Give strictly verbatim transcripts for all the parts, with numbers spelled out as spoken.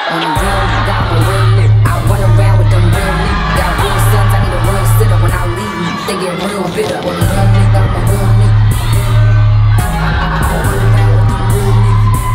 On the real, got my real nigga. I run around with them real niggas. Got real sons, I need a real sitter. When I leave, they get real bitter. On the real nigga, I'm a real nigga. I run around with them real niggas.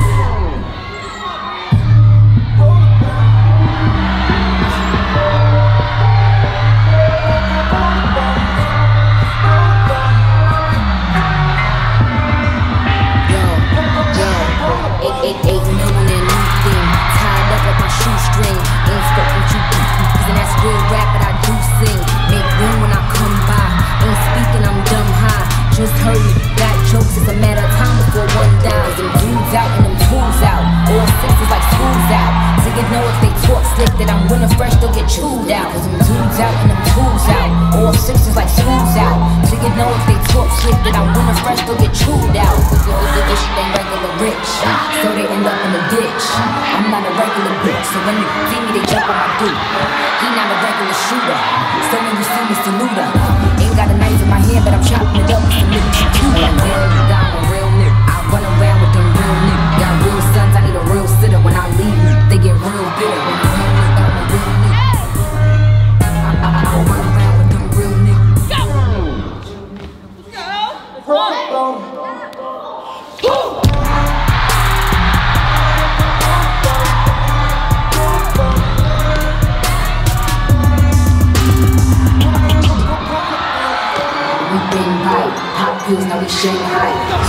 Eight, eight million and anything tied up like my shoestring. Ain't spoken to you, and that's real rap, but I do sing. Make room when I come by. Ain't speaking, I'm dumb high. Just heard me, got jokes, it's a matter of time before one dies. Them dudes out and them tools out. All sixes like schools out. So you know if they talk slick that I'm winning fresh, they'll get chewed out. Cause them dudes out and them tools out. All sixes like schools out. So you know if they talk slick that I'm winning fresh, they'll get chewed out. This shit ain't regular rich, so they end up in the ditch. I'm not a regular bitch, so when you see me, they jump on my dude. He not a regular shooter, so when you see me, salute her. Ain't got a knife in my hand, but I'm chopping it up with some niggas you cute. I'm real nigga, I'm a real nigga. I run around with them real niggas. Got real sons, I need a real sitter. When I leave, they get real bitter. I'm a real nigga, I'm a real nigga. I, I, I run around with them real niggas. Go! Go! Go! Pop pills, now we Shanghai.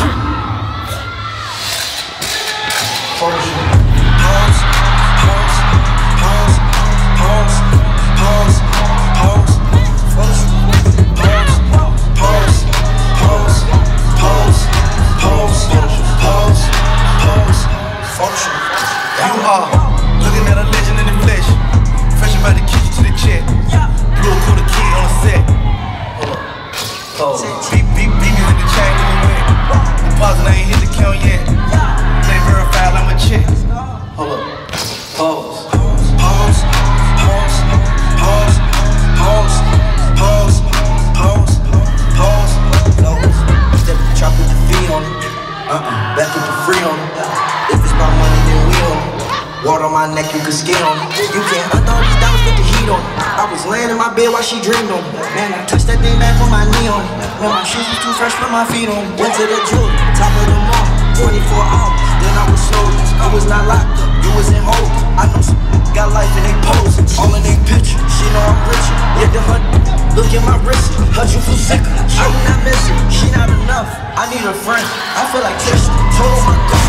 Pause, pause, pause, pause, pause, pause, pause, pause, pause, pause, pause, pause, pause. You are looking at a legend in the flesh. Fresh about the kitchen to the check. Blue cool the key on the set. Hold up. Beep, beep, beep me with the chain in the wind. Deposit, I ain't hit the count yet. They verified, I'm a check. Hold up. Pause. Pause. Pause. Pause. Pause. Pause. Pause. Pause. Pause. Pause. Step the chop with the feet on it. Uh-uh. Back with the free on it. If it's my money, then we on it. Water on my neck, you can skin on it. You can't undo these diamonds with the heat on it. I was laying in my bed while she dreamed on me. Man, I twist that thing back with my knee on it. Man, my shoes was too fresh for my feet on it. Went to the jewel, top of the mall, twenty-four hours. Then I was sold. I was not locked up, you was in hold. I know some got life in they pose. All in they picture, she know I'm rich. Yeah, the hunt, look at my wrist. Hurt you feel sicker, I'm not missing. She not enough, I need a friend. I feel like Tristan, told her my God.